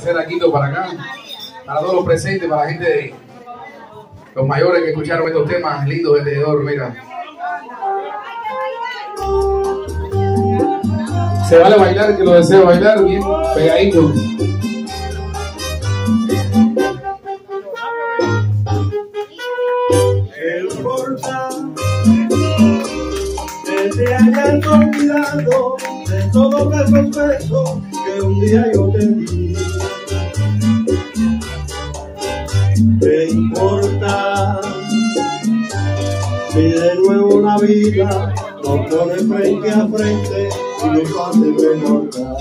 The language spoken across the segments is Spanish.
hacer aquí para acá, para todos los presentes, para la gente de los mayores que escucharon estos temas lindos del Tejedor. Mira, se vale bailar, que lo deseo bailar bien pegadito. Que te hayas olvidado de todos esos besos que un día yo te di. ¿Qué importa si de nuevo la vida nos pone frente a frente y nos hace recordar?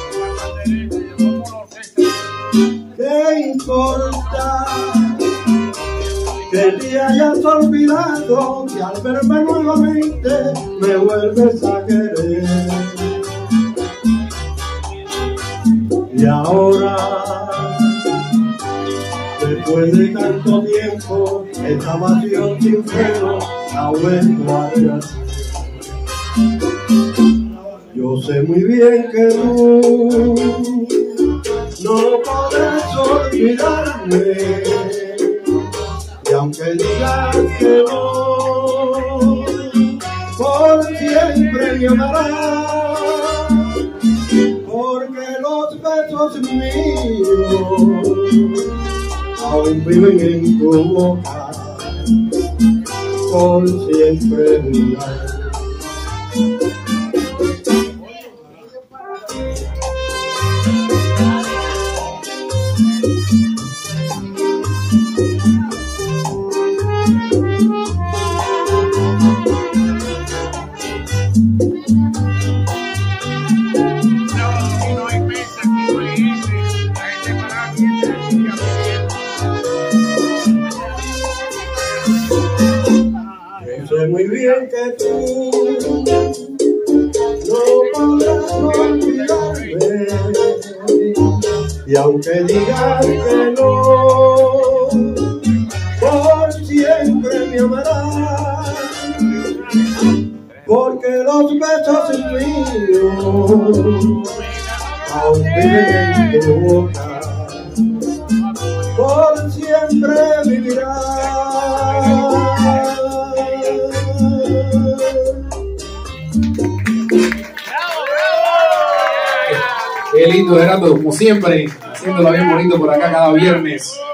¿Qué importa que te hayas olvidado que al verme nuevamente me vuelves a querer? Y ahora, después de tanto tiempo, esta pasión sin freno ha vuelto a nacer. Yo sé muy bien que tú no podrás olvidarme, y aunque digas que no, por siempre me amarás, porque los besos míos aún viven en tu boca, por siempre vivirás. Sé muy bien que tú no podrás olvidarme, y aunque digas que no, por siempre me amarás, porque los besos míos aún viven en tu boca, por siempre vivirás. Qué lindo, Gerardo, como siempre, haciéndolo bien bonito por acá cada viernes.